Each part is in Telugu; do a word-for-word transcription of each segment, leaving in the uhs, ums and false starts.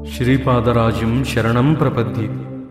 శ్రీపాదరాజ్యం శరణం ప్రపద్యే.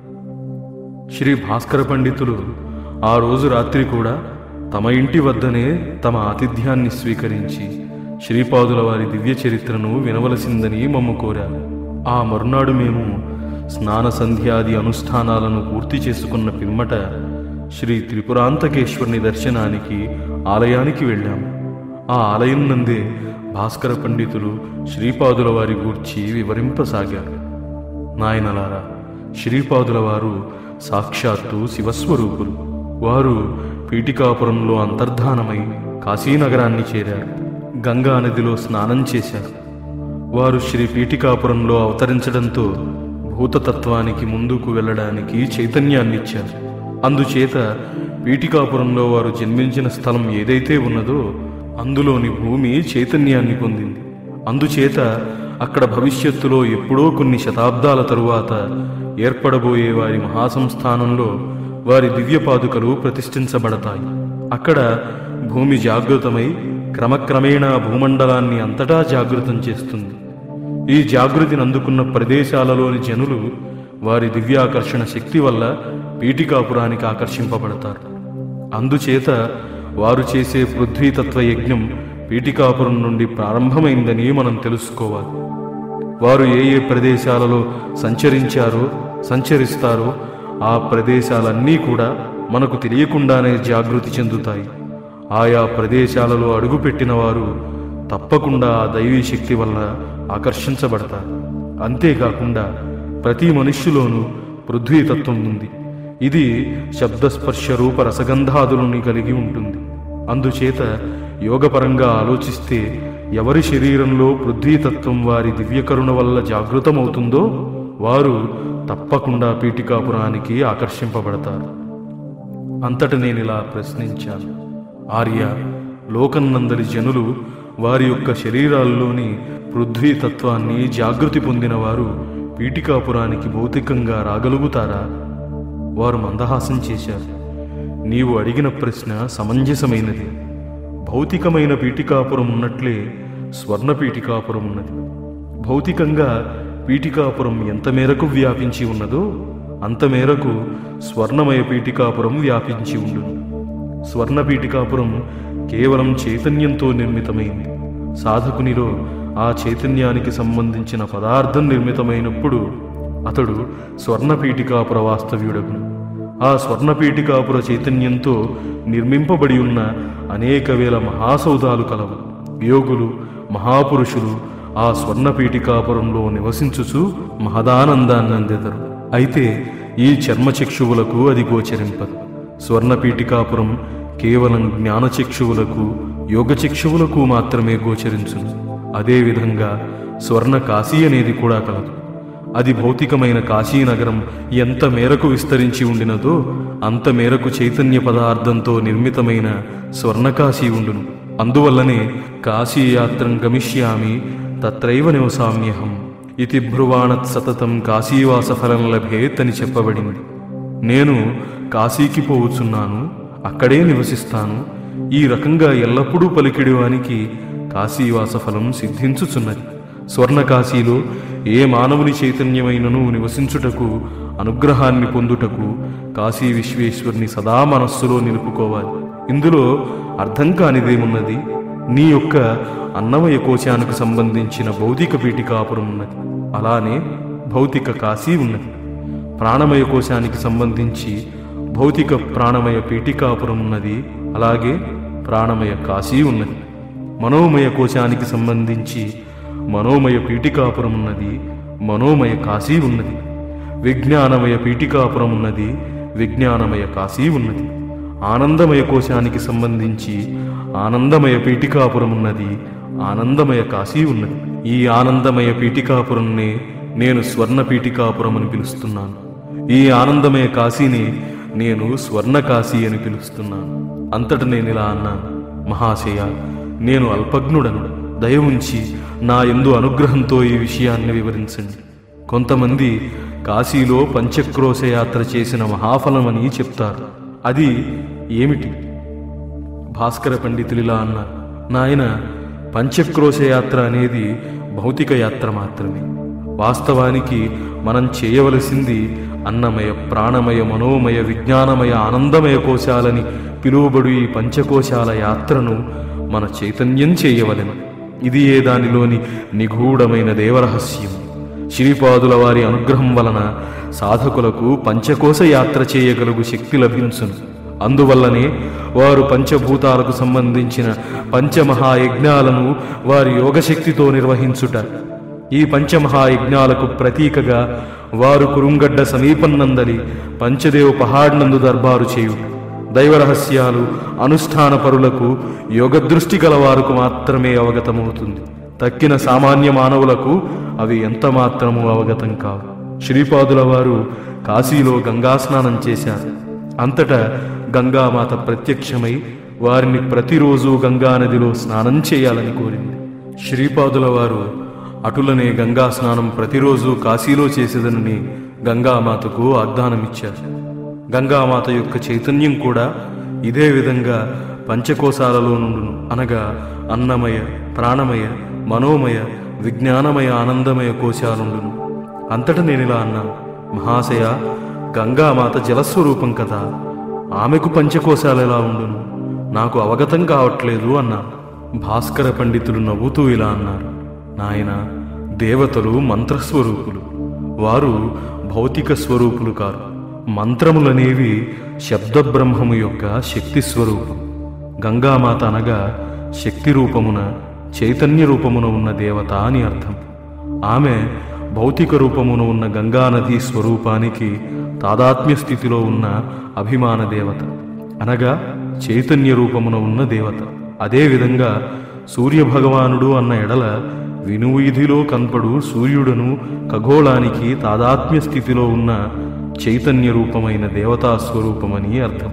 శ్రీ భాస్కర పండితులు ఆ రోజు రాత్రి కూడా తమ ఇంటి వద్దనే తమ ఆతిథ్యాన్ని స్వీకరించి శ్రీపాదుల వారి దివ్య చరిత్రను వినవలసిందని మమ్ము కోరారు. ఆ మరునాడు మేము స్నాన సంధ్యాది అనుష్ఠానాలను పూర్తి చేసుకున్న పిమ్మట శ్రీ త్రిపురాంతకేశ్వరుని దర్శనానికి ఆలయానికి వెళ్ళాము. ఆ ఆలయం నందే భాస్కర పండితులు శ్రీపాదుల వారి గూర్చి వివరింపసాగారు. నాయనలారా, శ్రీపాదుల వారు సాక్షాత్తు శివస్వరూపులు. వారు పీఠికాపురంలో అంతర్ధానమై కాశీనగరాన్ని చేరారు. గంగా నదిలో స్నానం చేశారు. వారు శ్రీ పీఠికాపురంలో అవతరించడంతో భూతతత్వానికి ముందుకు వెళ్ళడానికి చైతన్యాన్నిచ్చారు. అందుచేత పీఠికాపురంలో వారు జన్మించిన స్థలం ఏదైతే ఉన్నదో అందులోని భూమి చైతన్యాన్ని పొందింది. అందుచేత అక్కడ భవిష్యత్తులో ఎప్పుడో కొన్ని శతాబ్దాల తరువాత ఏర్పడబోయే వారి మహాసంస్థానంలో వారి దివ్యపాదుకలు ప్రతిష్ఠించబడతాయి. అక్కడ భూమి జాగృతమై క్రమక్రమేణా భూమండలాన్ని అంతటా జాగృతం చేస్తుంది. ఈ జాగృతిని అందుకున్న ప్రదేశాలలోని జనులు వారి దివ్యాకర్షణ శక్తి వల్ల పీఠికాపురానికి ఆకర్షింపబడతారు. అందుచేత వారు చేసే పృథ్వీతత్వ యజ్ఞం పీఠికాపురం నుండి ప్రారంభమైందని మనం తెలుసుకోవాలి. వారు ఏ ఏ ప్రదేశాలలో సంచరించారో సంచరిస్తారో ఆ ప్రదేశాలన్నీ కూడా మనకు తెలియకుండానే జాగృతి చెందుతాయి. ఆయా ప్రదేశాలలో అడుగుపెట్టిన వారు తప్పకుండా ఆ దైవీ శక్తి వల్ల ఆకర్షించబడతారు. అంతేకాకుండా ప్రతి మనుష్యులోనూ పృథ్వీతత్వం ఉంది. ఇది శబ్దస్పర్శ రూప రసగంధాదులని కలిగి ఉంటుంది. అందుచేత యోగపరంగా ఆలోచిస్తే ఎవరి శరీరంలో పృథ్వీతత్వం వారి దివ్యకరుణ వల్ల జాగృతమవుతుందో వారు తప్పకుండా పీఠికాపురానికి ఆకర్షింపబడతారు. అంతట నేను ఇలా ప్రశ్నించాను, ఆర్య, లోకన్నందలి జనులు వారి యొక్క శరీరాల్లోని పృథ్వీతత్వాన్ని జాగృతి పొందిన వారు పీఠికాపురానికి భౌతికంగా రాగలుగుతారా? వారు మందహాసం చేశారు. నీవు అడిగిన ప్రశ్న సమంజసమైనది. భౌతికమైన పీఠికాపురం ఉన్నట్లే స్వర్ణ పీఠికాపురం ఉన్నది. భౌతికంగా పీఠికాపురం ఎంత మేరకు వ్యాపించి ఉన్నదో అంత మేరకు స్వర్ణమయ పీఠికాపురం వ్యాపించి ఉండును. స్వర్ణ పీఠికాపురం కేవలం చైతన్యంతో నిర్మితమైంది. సాధకునిలో ఆ చైతన్యానికి సంబంధించిన పదార్థం నిర్మితమైనప్పుడు అతడు స్వర్ణపీఠికాపుర వాస్తవ్యుడగును. ఆ స్వర్ణపీఠికాపుర చైతన్యంతో నిర్మింపబడి ఉన్న అనేక వేల మహాసౌధాలు కలవు. యోగులు, మహాపురుషులు ఆ స్వర్ణపీఠికాపురంలో నివసించుచు మహదానందాన్ని అందెదరు. అయితే ఈ చర్మచక్షువులకు అది గోచరింపదు. స్వర్ణపీఠికాపురం కేవలం జ్ఞానచక్షువులకు, యోగచక్షువులకు మాత్రమే గోచరించును. అదేవిధంగా స్వర్ణ కాశీ అనేది కూడా కలదు. అది భౌతికమైన కాశీనగరం ఎంత మేరకు విస్తరించి ఉండినదో అంత మేరకు చైతన్య పదార్థంతో నిర్మితమైన స్వర్ణకాశీ ఉండును. అందువల్లనే కాశీయాత్రం గమిష్యామి తత్రైవ నివసామ్యహం ఇతి బ్రువాణత్ సతతం కాశీవాస ఫలం లభేత్ అని చెప్పబడింది. నేను కాశీకి పోవుచున్నాను, అక్కడే నివసిస్తాను. ఈ రకంగా ఎల్లప్పుడూ పలికిడివానికి కాశీవాస ఫలం సిద్ధించుచున్నది. స్వర్ణకాశీలో ఏ మానవుని చైతన్యమైనను నివసించుటకు, అనుగ్రహాన్ని పొందుటకు కాశీ విశ్వేశ్వరుని సదా మనస్సులో నిలుపుకోవాలి. ఇందులో అర్థం కానిదేమున్నది? నీ యొక్క అన్నమయ కోశానికి సంబంధించిన భౌతిక పీఠికాపురం ఉన్నది. అలానే భౌతిక కాశీ ఉన్నది. ప్రాణమయ కోశానికి సంబంధించి భౌతిక ప్రాణమయ పీఠికాపురం ఉన్నది. అలాగే ప్రాణమయ కాశీ ఉన్నది. మనోమయ కోశానికి సంబంధించి మనోమయ పీఠికాపురం ఉన్నది. మనోమయ కాశీ ఉన్నది. విజ్ఞానమయ పీఠికాపురం ఉన్నది. విజ్ఞానమయ కాశీ ఉన్నది. ఆనందమయ కోశానికి సంబంధించి ఆనందమయ పీఠికాపురం ఉన్నది. ఆనందమయ కాశీ ఉన్నది. ఈ ఆనందమయ పీఠికాపురంనే నేను స్వర్ణ పీఠికాపురం అని పిలుస్తున్నాను. ఈ ఆనందమయ కాశీని నేను స్వర్ణ కాశీ అని పిలుస్తున్నాను. అంతట నేను ఇలా అన్నాను, మహాశయ, నేను అల్పజ్ఞుడను. దయ ఉంచి నా యందు అనుగ్రహంతో ఈ విషయాన్ని వివరించండి. కొంతమంది కాశీలో పంచక్రోశ యాత్ర చేసిన మహాఫలమని చెప్తారు. అది ఏమిటి? భాస్కర పండితులిలా అన్నారు, నాయన, పంచక్రోశ యాత్ర అనేది భౌతిక యాత్ర మాత్రమే. వాస్తవానికి మనం చేయవలసింది అన్నమయ, ప్రాణమయ, మనోమయ, విజ్ఞానమయ, ఆనందమయ కోశాలని పిలువబడు ఈ పంచకోశాల యాత్రను మన చైతన్యం చేయవలెను. ఇది ఏ దానిలోని నిగూఢమైన దేవరహస్యం. శ్రీపాదుల వారి అనుగ్రహం వలన సాధకులకు పంచకోశ యాత్ర చేయగలుగు శక్తి లభించును. అందువల్లనే వారు పంచభూతాలకు సంబంధించిన పంచమహాయజ్ఞాలను వారి యోగశక్తితో నిర్వహించుట. ఈ పంచమహాయజ్ఞాలకు ప్రతీకగా వారు కురుంగడ్డ సమీపన్నందలి పంచదేవ పహాడ్నందు దర్బారు చేయుట. దైవరహస్యాలు అనుష్ఠాన పరులకు, యోగదృష్టి గలవారుకు మాత్రమే అవగతమవుతుంది. తక్కిన సామాన్య మానవులకు అవి ఎంత మాత్రమూ అవగతం కావు. శ్రీపాదుల వారు కాశీలో గంగా స్నానం చేశారు. అంతటా గంగామాత ప్రత్యక్షమై వారిని ప్రతిరోజు గంగానదిలో స్నానం చేయాలని కోరింది. శ్రీపాదుల వారు అటులనే గంగా స్నానం ప్రతిరోజు కాశీలో చేసేదనని గంగామాతకు వాగ్దానమిచ్చారు. గంగామాత యొక్క చైతన్యం కూడా ఇదే విధంగా పంచకోశాలలో నుండును, అనగా అన్నమయ, ప్రాణమయ, మనోమయ, విజ్ఞానమయ, ఆనందమయ కోశాలుండును. అంతటా నేనిలా అన్నాను, మహాశయ, గంగామాత జలస్వరూపం కదా, ఆమెకు పంచకోశాలు ఎలా ఉండును? నాకు అవగతం కావట్లేదు అన్నాను. భాస్కర పండితులు నవ్వుతూ ఇలా అన్నారు, నాయన, దేవతలు మంత్రస్వరూపులు, వారు భౌతిక స్వరూపులు కారు. మంత్రములనేవి శబ్దబ్రహ్మము యొక్క శక్తి స్వరూపం. గంగామాత అనగా శక్తి రూపమున, చైతన్య రూపమున ఉన్న దేవత అని అర్థం. ఆమె భౌతిక రూపమున ఉన్న గంగానది స్వరూపానికి తాదాత్మ్య స్థితిలో ఉన్న అభిమాన దేవత, అనగా చైతన్య రూపమున ఉన్న దేవత. అదేవిధంగా సూర్యభగవానుడు అన్న ఎడల వినువీధిలో కనపడు సూర్యుడును ఖగోళానికి తాదాత్మ్య స్థితిలో ఉన్న చైతన్య రూపమైన దేవతా స్వరూపమని అర్థం.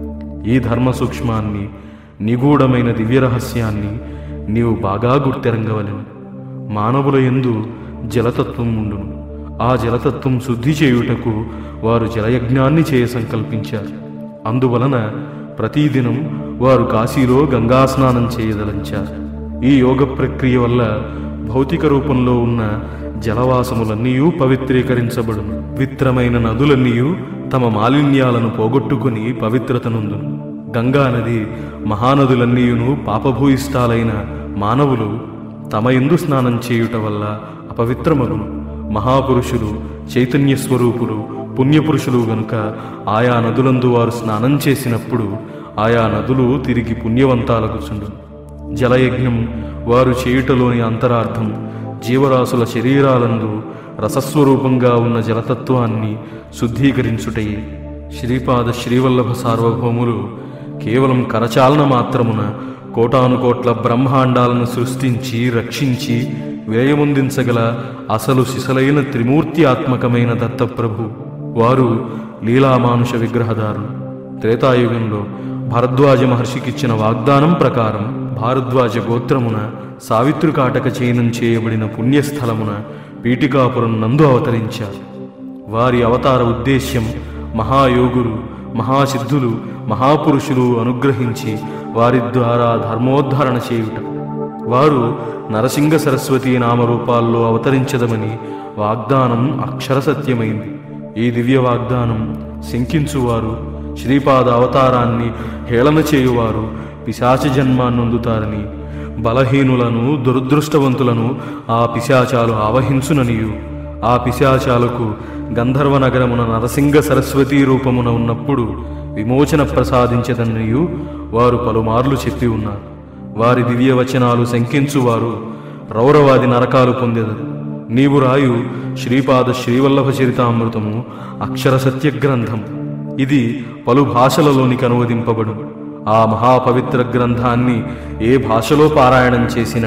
ఈ ధర్మ సూక్ష్మాన్ని, నిగూఢమైన దివ్యరహస్యాన్ని నీవు బాగా గుర్తెరంగవలెను. మానవుల యందు జలతత్వం ఉండును. ఆ జలతత్వం శుద్ధి చేయుటకు వారు జలయజ్ఞాన్ని చేయ సంకల్పించారు. అందువలన ప్రతిదినం వారు కాశీలో గంగా స్నానం చేయదలంచారు. ఈ యోగ ప్రక్రియ వల్ల భౌతిక రూపంలో ఉన్న జలవాసములన్నీ పవిత్రీకరించబడును. పవిత్రమైన నదులన్నీ తమ మాలిన్యాలను పోగొట్టుకుని పవిత్రతనుందును. గంగా నది, మహానదులన్నీయును పాపభూయిష్టాలైన మానవులు తమ యందు స్నానం చేయుట వల్ల అపవిత్రమగును. మహాపురుషులు, చైతన్య స్వరూపులు, పుణ్యపురుషులు గనుక ఆయా నదులందు వారు స్నానం చేసినప్పుడు ఆయా నదులు తిరిగి పుణ్యవంతాలగుచుండు. జలయజ్ఞం వారు చేయుటలోని అంతరార్థం జీవరాశుల శరీరాలందు రసస్వరూపంగా ఉన్న జలతత్వాన్ని శుద్ధీకరించుటయే. శ్రీపాద శ్రీవల్లభ సార్వభౌములు కేవలం కరచాలన మాత్రమున కోటానుకోట్ల బ్రహ్మాండాలను సృష్టించి, రక్షించి, వ్యయముందించగల అసలు శిశలైన త్రిమూర్తి ఆత్మకమైన దత్తప్రభు. వారు లీలామానుష విగ్రహదారులు. త్రేతాయుగంలో భరద్వాజ మహర్షికిచ్చిన వాగ్దానం ప్రకారం భారద్వాజ గోత్రమున సావిత్రుకాటక చయనం చేయబడిన పుణ్యస్థలమున పీఠికాపురం నందు అవతరించారు. వారి అవతార ఉద్దేశ్యం మహాయోగులు, మహాసిద్ధులు, మహాపురుషులు అనుగ్రహించి వారి ద్వారా ధర్మోద్ధరణ చేయుట. వారు నరసింగ సరస్వతీ నామరూపాల్లో అవతరించదమని వాగ్దానం అక్షర సత్యమైంది. ఈ దివ్య వాగ్దానం శంకించువారు, శ్రీపాద అవతారాన్ని హేళన చేయువారు పిశాచ జన్మాన్నందుతారని, బలహీనులను, దురదృష్టవంతులను ఆ పిశాచాలు ఆవహించుననియు, ఆ పిశాచాలకు గంధర్వ నగరమున నరసింగ సరస్వతీ రూపమున ఉన్నప్పుడు విమోచన ప్రసాదించదనియు వారు పలుమార్లు చెప్పి ఉన్నారు. వారి దివ్యవచనాలు శంకించువారు రౌరవాది నరకాలు పొందెదరు. నీవు రాయు శ్రీపాద శ్రీవల్లభ చరితామృతము అక్షర సత్య గ్రంథం. ఇది పలు భాషలలోనికి అనువదింపబడు. ఆ మహాపవిత్ర గ్రంథాన్ని ఏ భాషలో పారాయణం చేసినా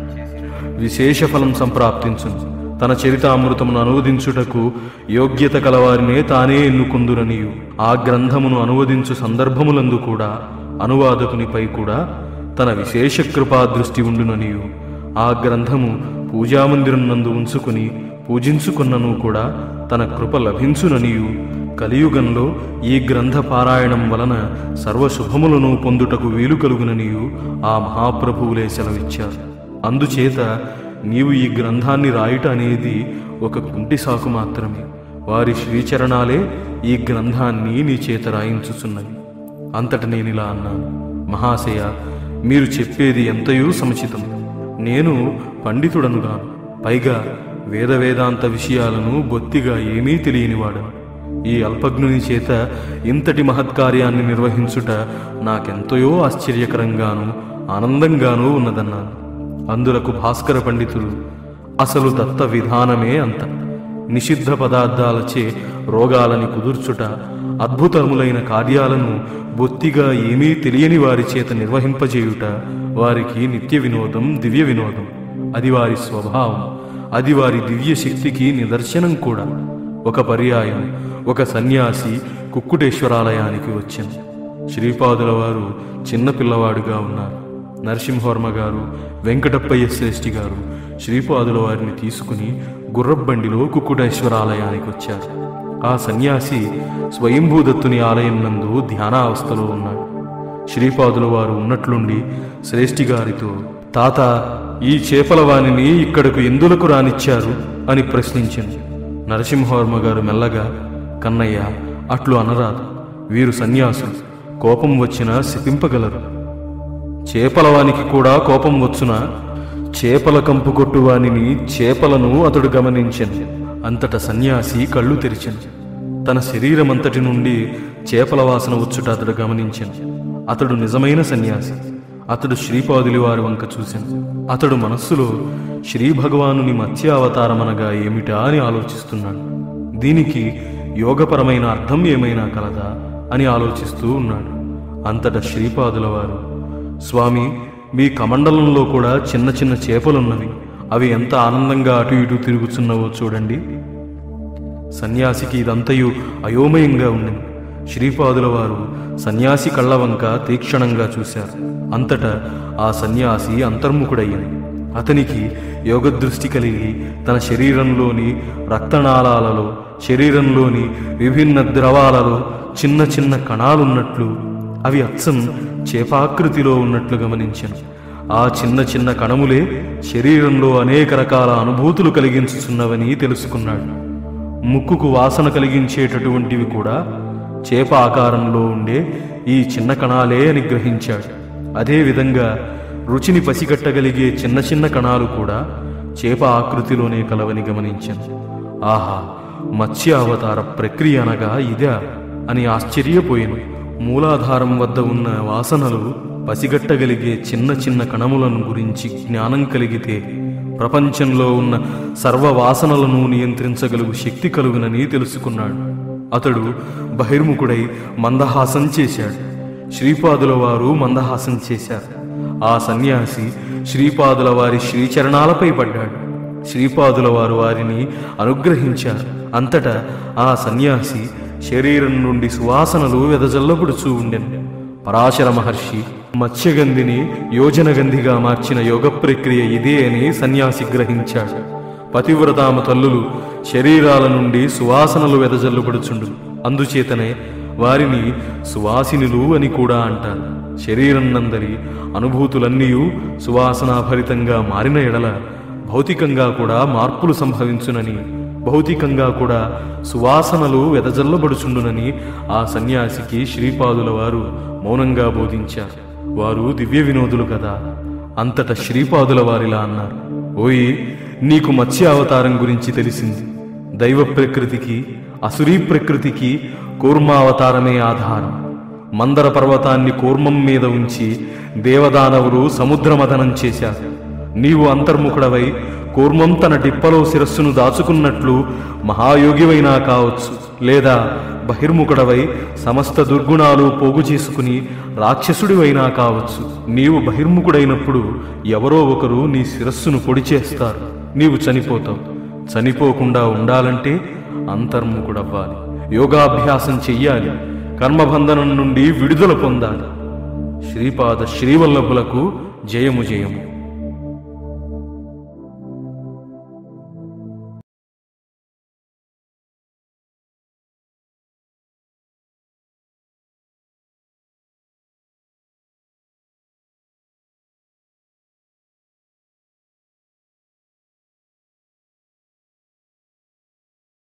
విశేష ఫలం సంప్రాప్తించును. తన చరితామృతమును అనువదించుటకు యోగ్యత కలవారినే తానే ఎన్నుకుందురనియు, ఆ గ్రంథమును అనువదించు సందర్భములందు కూడా అనువాదకునిపై కూడా తన విశేష కృపా దృష్టి ఉండుననియు, ఆ గ్రంథము పూజామందిరం నందు ఉంచుకుని పూజించుకున్నను కూడా తన కృప లభించుననియు, కలియుగంలో ఈ గ్రంథ పారాయణం వలన సర్వశుభములను పొందుటకు వీలు కలుగుననియు ఆ మహాప్రభువులే సెలవిచ్చారు. అందుచేత నీవు ఈ గ్రంథాన్ని రాయుట అనేది ఒక కుంటి సాకు మాత్రమే. వారి శ్రీచరణాలే ఈ గ్రంథాన్ని నీ చేత రాయించుచున్నవి. అంతట నేనిలా అన్నాను, మహాశయ, మీరు చెప్పేది ఎంతయూ సముచితం. నేను పండితుడనుగాను, పైగా వేద వేదాంత విషయాలను బొత్తిగా ఏమీ తెలియనివాడను. ఈ అల్పజ్ఞుని చేత ఇంతటి మహత్కార్యాన్ని నిర్వహించుట నాకెంతయో ఆశ్చర్యకరంగానూ ఆనందంగానూ ఉన్నదన్నాను. అందులకు భాస్కర పండితులు, అసలు దత్త విధానమే అంత. నిషిద్ధ పదార్థాలచే రోగాలని కుదుర్చుట, అద్భుతములైన కార్యాలను బొత్తిగా ఏమీ తెలియని వారి చేత నిర్వహింపజేయుట వారికి నిత్య వినోదం, దివ్య వినోదం. అది వారి స్వభావం, అది వారి దివ్య శక్తికి నిదర్శనం కూడా. ఒక పర్యాయం ఒక సన్యాసి కుక్కుటేశ్వరాలయానికి వచ్చింది. శ్రీపాదుల వారు చిన్నపిల్లవాడుగా ఉన్నారు. నరసింహవర్మ గారు, వెంకటప్పయ్య శ్రేష్ఠి గారు శ్రీపాదుల వారిని తీసుకుని గుర్రబండిలో కుక్కుటేశ్వరాలయానికి వచ్చారు. ఆ సన్యాసి స్వయంభూదత్తుని ఆలయం నందు ధ్యానావస్థలో ఉన్నాడు. శ్రీపాదుల వారు ఉన్నట్లుండి శ్రేష్ఠి గారితో, తాత, ఈ చేపల వాణిని ఇక్కడకు ఎందులకు రానిచ్చారు అని ప్రశ్నించింది. నరసింహవర్మ గారు మెల్లగా, కన్నయ్య, అట్లు అనరాదు. వీరు సన్యాసులు, కోపం వచ్చినా శపింపగలరు. చేపలవానికి కూడా కోపం వచ్చునా? చేపల కంపు కొట్టువానిని చేపలను అతడు గమనించెను. అంతట సన్యాసి కళ్ళు తెరిచెను. తన శరీరమంతటి నుండి చేపల వాసన వచ్చుట అతడు గమనించెను. అతడు నిజమైన సన్యాసి. అతడు శ్రీపాదులి వారి వంక చూశాను. అతడు మనస్సులో శ్రీ భగవానుని మత్స్యావతారమనగా ఏమిటా అని ఆలోచిస్తున్నాడు. దీనికి యోగపరమైన అర్థం ఏమైనా కలదా అని ఆలోచిస్తూ ఉన్నాడు. అంతట శ్రీపాదుల వారు, స్వామి, మీ కమండలంలో కూడా చిన్న చిన్న చేపలున్నవి. అవి ఎంత ఆనందంగా అటు ఇటు తిరుగుచున్నవో చూడండి. సన్యాసికి ఇదంతయు అయోమయంగా ఉండింది. శ్రీపాదుల వారు సన్యాసి కళ్ళ వంక తీక్షణంగా చూశారు. అంతటా ఆ సన్యాసి అంతర్ముఖుడయ్యాడు. అతనికి యోగదృష్టి కలిగి తన శరీరంలోని రక్తనాళాలలో, శరీరంలోని విభిన్న ద్రవాలలో చిన్న చిన్న కణాలున్నట్లు, అవి అచ్చం చేపాకృతిలో ఉన్నట్లు గమనించాను. ఆ చిన్న చిన్న కణములే శరీరంలో అనేక రకాల అనుభూతులు కలిగించుచున్నవని తెలుసుకున్నాడు. ముక్కుకు వాసన కలిగించేటటువంటివి కూడా చేప ఆకారంలో ఉండే ఈ చిన్న కణాలే అని గ్రహించాడు. అదేవిధంగా రుచిని పసిగట్టగలిగే చిన్న చిన్న కణాలు కూడా చేప ఆకృతిలోనే కలవని గమనించాను. ఆహా, మత్స్య అవతార ప్రక్రియ అనగా ఇదా అని ఆశ్చర్యపోయాను. మూలాధారం వద్ద ఉన్న వాసనలు పసిగట్టగలిగే చిన్న చిన్న కణములను గురించి జ్ఞానం కలిగితే ప్రపంచంలో ఉన్న సర్వ వాసనలను నియంత్రించగలుగు శక్తి కలుగునని తెలుసుకున్నాడు. అతడు బహిర్ముఖుడై మందహాసం చేశాడు. శ్రీపాదుల వారు మందహాసం చేశారు. ఆ సన్యాసి శ్రీపాదుల వారి శ్రీచరణాలపై పడ్డాడు. శ్రీపాదుల వారు వారిని అనుగ్రహించారు. అంతటా ఆ సన్యాసి శరీరం నుండి సువాసనలు వెదజల్లబడుచూ ఉండెను. పరాశర మహర్షి మత్స్యగంధిని యోజనగంధిగా మార్చిన యోగ ప్రక్రియ ఇదే అని సన్యాసి గ్రహించాడు. పతివ్రతామ తల్లులు శరీరాల నుండి సువాసనలు వెదజల్లుబడుచుండు. అందుచేతనే వారిని సువాసినులు అని కూడా అంటారు. శరీరం నందరి అనుభూతులన్నీ సువాసనాభరితంగా మారిన ఎడల భౌతికంగా కూడా మార్పులు సంభవించునని, భౌతికంగా కూడా సువాసనలు వెదజల్లబడుచుండునని ఆ సన్యాసికి శ్రీపాదుల వారు మౌనంగా బోధించారు. వారు దివ్య వినోదులు కదా. అంతట శ్రీపాదుల వారిలా అన్నారు, ఓయి, నీకు మత్స్య అవతారం గురించి తెలిసింది. దైవ ప్రకృతికి అసురీ ప్రకృతికి కూర్మావతారమే ఆధారం. మందర పర్వతాన్ని కూర్మం మీద ఉంచి దేవదానవులు సముద్రమథనం చేశారు. నీవు అంతర్ముఖుడవై కూర్మం తన డిప్పలో శిరస్సును దాచుకున్నట్లు మహాయోగివైనా కావచ్చు, లేదా బహిర్ముఖుడవై సమస్త దుర్గుణాలు పోగు చేసుకుని రాక్షసుడివైనా కావచ్చు. నీవు బహిర్ముఖుడైనప్పుడు ఎవరో ఒకరు నీ శిరస్సును పొడి చేస్తారు. నీవు చనిపోతావు. చనిపోకుండా ఉండాలంటే అంతర్ముఖుడవ్వాలి, యోగాభ్యాసం చెయ్యాలి, కర్మబంధనం నుండి విడుదల పొందాలి. శ్రీపాద శ్రీవల్లభులకు జయము జయము.